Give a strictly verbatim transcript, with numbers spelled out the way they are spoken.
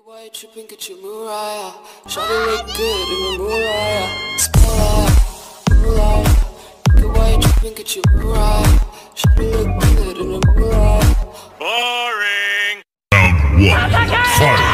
Why you tripping, get your Mariah? Shawty look good in the moonlight. Spotlight, moonlight. Why you tripping, get your Mariah? Shawty look good in the moonlight. Boring. Round one. Fight.